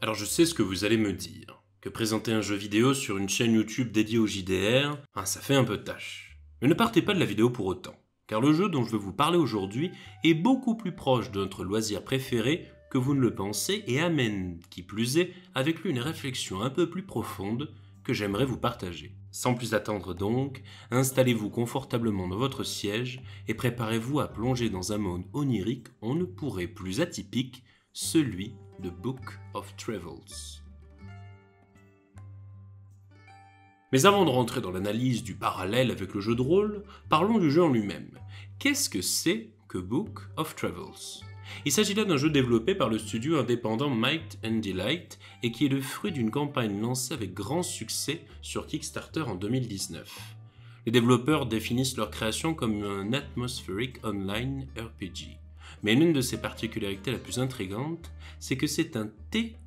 Alors je sais ce que vous allez me dire, que présenter un jeu vidéo sur une chaîne YouTube dédiée au JDR, ça fait un peu tâche. Mais ne partez pas de la vidéo pour autant, car le jeu dont je vais vous parler aujourd'hui est beaucoup plus proche de notre loisir préféré que vous ne le pensez et amène, qui plus est, avec lui une réflexion un peu plus profonde que j'aimerais vous partager. Sans plus attendre donc, installez-vous confortablement dans votre siège et préparez-vous à plonger dans un monde onirique on ne pourrait plus atypique, celui de Book of Travels. Mais avant de rentrer dans l'analyse du parallèle avec le jeu de rôle, parlons du jeu en lui-même. Qu'est-ce que c'est que Book of Travels ? Il s'agit là d'un jeu développé par le studio indépendant Might and Delight et qui est le fruit d'une campagne lancée avec grand succès sur Kickstarter en 2019. Les développeurs définissent leur création comme un atmospheric online RPG. Mais l'une de ses particularités la plus intrigante, c'est que c'est un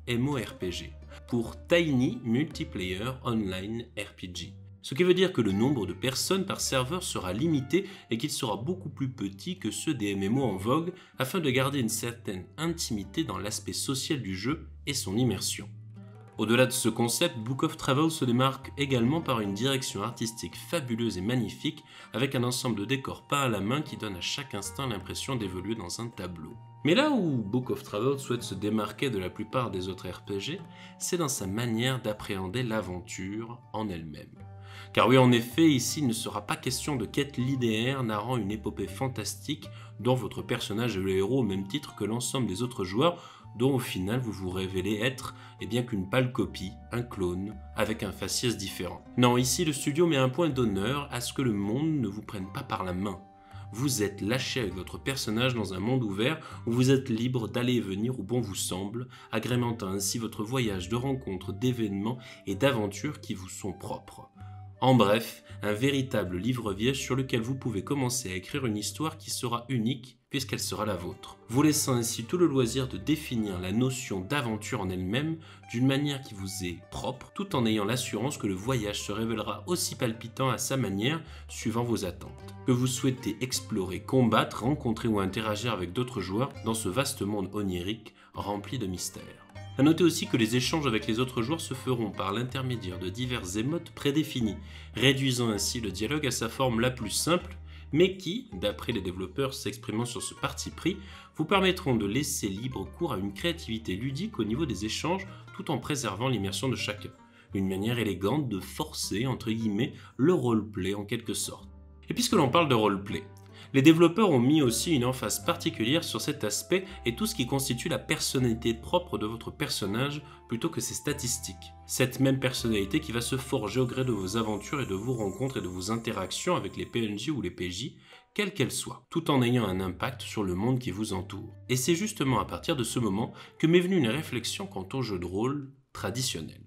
TMORPG, pour Tiny Multiplayer Online RPG. Ce qui veut dire que le nombre de personnes par serveur sera limité et qu'il sera beaucoup plus petit que ceux des MMO en vogue afin de garder une certaine intimité dans l'aspect social du jeu et son immersion. Au-delà de ce concept, Book of Travels se démarque également par une direction artistique fabuleuse et magnifique avec un ensemble de décors peints à la main qui donne à chaque instant l'impression d'évoluer dans un tableau. Mais là où Book of Travels souhaite se démarquer de la plupart des autres RPG, c'est dans sa manière d'appréhender l'aventure en elle-même. Car oui, en effet, ici il ne sera pas question de quête linéaire narrant une épopée fantastique dont votre personnage est le héros au même titre que l'ensemble des autres joueurs, dont au final vous vous révélez être qu'une pâle copie, un clone, avec un faciès différent. Non, ici le studio met un point d'honneur à ce que le monde ne vous prenne pas par la main. Vous êtes lâché avec votre personnage dans un monde ouvert où vous êtes libre d'aller et venir où bon vous semble, agrémentant ainsi votre voyage de rencontres, d'événements et d'aventures qui vous sont propres. En bref, un véritable livre vierge sur lequel vous pouvez commencer à écrire une histoire qui sera unique puisqu'elle sera la vôtre, vous laissant ainsi tout le loisir de définir la notion d'aventure en elle-même d'une manière qui vous est propre, tout en ayant l'assurance que le voyage se révélera aussi palpitant à sa manière suivant vos attentes. Que vous souhaitez explorer, combattre, rencontrer ou interagir avec d'autres joueurs dans ce vaste monde onirique rempli de mystères. A noter aussi que les échanges avec les autres joueurs se feront par l'intermédiaire de divers émotes prédéfinis, réduisant ainsi le dialogue à sa forme la plus simple, mais qui, d'après les développeurs s'exprimant sur ce parti pris, vous permettront de laisser libre cours à une créativité ludique au niveau des échanges tout en préservant l'immersion de chacun. Une manière élégante de forcer, entre guillemets, le roleplay en quelque sorte. Et puisque l'on parle de roleplay, les développeurs ont mis aussi une emphase particulière sur cet aspect et tout ce qui constitue la personnalité propre de votre personnage plutôt que ses statistiques. Cette même personnalité qui va se forger au gré de vos aventures et de vos rencontres et de vos interactions avec les PNJ ou les PJ, quelles qu'elles soient, tout en ayant un impact sur le monde qui vous entoure. Et c'est justement à partir de ce moment que m'est venue une réflexion quant au jeu de rôle traditionnel.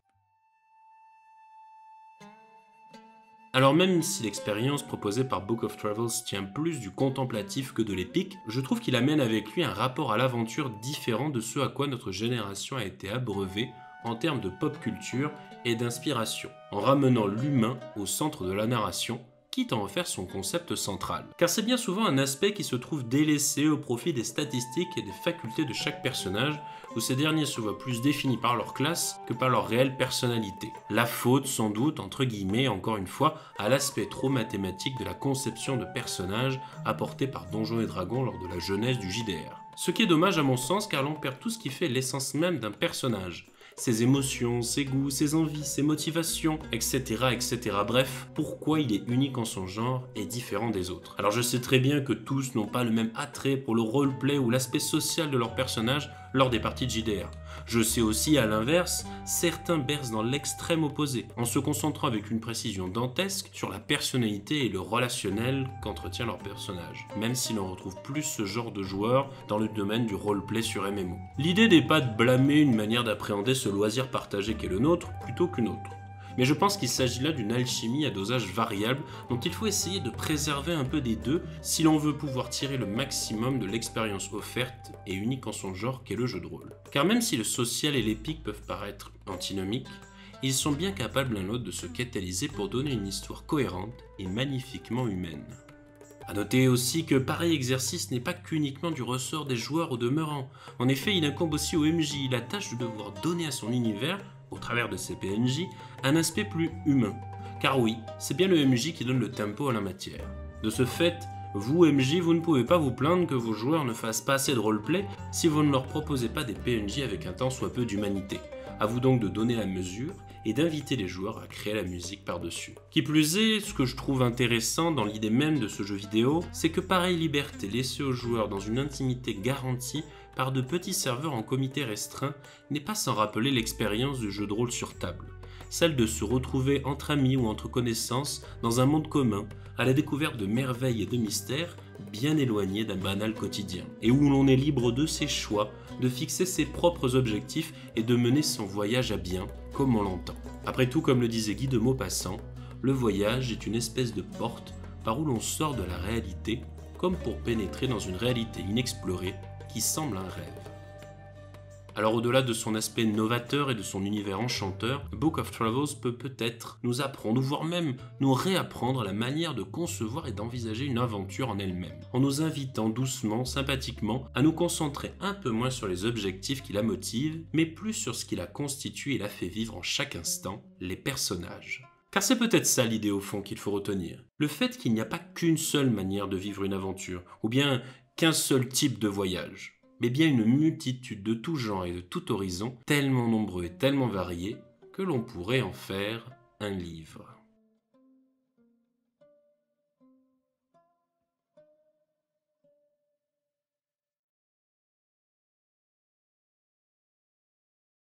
Alors même si l'expérience proposée par Book of Travels tient plus du contemplatif que de l'épique, je trouve qu'il amène avec lui un rapport à l'aventure différent de ce à quoi notre génération a été abreuvée en termes de pop culture et d'inspiration, en ramenant l'humain au centre de la narration, quitte à en faire son concept central. Car c'est bien souvent un aspect qui se trouve délaissé au profit des statistiques et des facultés de chaque personnage, où ces derniers se voient plus définis par leur classe que par leur réelle personnalité. La faute, sans doute, entre guillemets, encore une fois, à l'aspect trop mathématique de la conception de personnages apportée par Donjons et Dragons lors de la jeunesse du JDR. Ce qui est dommage à mon sens car l'on perd tout ce qui fait l'essence même d'un personnage. Ses émotions, ses goûts, ses envies, ses motivations, etc., etc. Bref, pourquoi il est unique en son genre et différent des autres. Alors je sais très bien que tous n'ont pas le même attrait pour le roleplay ou l'aspect social de leur personnage lors des parties de JDR. Je sais aussi, à l'inverse, certains bercent dans l'extrême opposé, en se concentrant avec une précision dantesque sur la personnalité et le relationnel qu'entretient leur personnage, même si l'on retrouve plus ce genre de joueurs dans le domaine du roleplay sur MMO. L'idée n'est pas de blâmer une manière d'appréhender ce loisir partagé qu'est le nôtre, plutôt qu'une autre. Mais je pense qu'il s'agit là d'une alchimie à dosage variable dont il faut essayer de préserver un peu des deux si l'on veut pouvoir tirer le maximum de l'expérience offerte et unique en son genre qu'est le jeu de rôle. Car même si le social et l'épique peuvent paraître antinomiques, ils sont bien capables l'un l'autre de se catalyser pour donner une histoire cohérente et magnifiquement humaine. A noter aussi que pareil exercice n'est pas qu'uniquement du ressort des joueurs au demeurant. En effet, il incombe aussi au MJ la tâche de devoir donner à son univers, au travers de ses PNJ, un aspect plus humain. Car oui, c'est bien le MJ qui donne le tempo à la matière. De ce fait, vous MJ, vous ne pouvez pas vous plaindre que vos joueurs ne fassent pas assez de roleplay si vous ne leur proposez pas des PNJ avec un tant soit peu d'humanité. À vous donc de donner la mesure et d'inviter les joueurs à créer la musique par-dessus. Qui plus est, ce que je trouve intéressant dans l'idée même de ce jeu vidéo, c'est que pareille liberté laissée aux joueurs dans une intimité garantie par de petits serveurs en comité restreint n'est pas sans rappeler l'expérience du jeu de rôle sur table. Celle de se retrouver entre amis ou entre connaissances dans un monde commun, à la découverte de merveilles et de mystères bien éloignés d'un banal quotidien, et où l'on est libre de ses choix, de fixer ses propres objectifs et de mener son voyage à bien, comme on l'entend. Après tout, comme le disait Guy de Maupassant, le voyage est une espèce de porte par où l'on sort de la réalité, comme pour pénétrer dans une réalité inexplorée qui semble un rêve. Alors au-delà de son aspect novateur et de son univers enchanteur, Book of Travels peut peut-être nous apprendre, ou voire même nous réapprendre la manière de concevoir et d'envisager une aventure en elle-même, en nous invitant doucement, sympathiquement, à nous concentrer un peu moins sur les objectifs qui la motivent, mais plus sur ce qui la constitue et la fait vivre en chaque instant, les personnages. Car c'est peut-être ça l'idée au fond qu'il faut retenir. Le fait qu'il n'y a pas qu'une seule manière de vivre une aventure, ou bien qu'un seul type de voyage, mais bien une multitude de tout genre et de tout horizon, tellement nombreux et tellement variés, que l'on pourrait en faire un livre.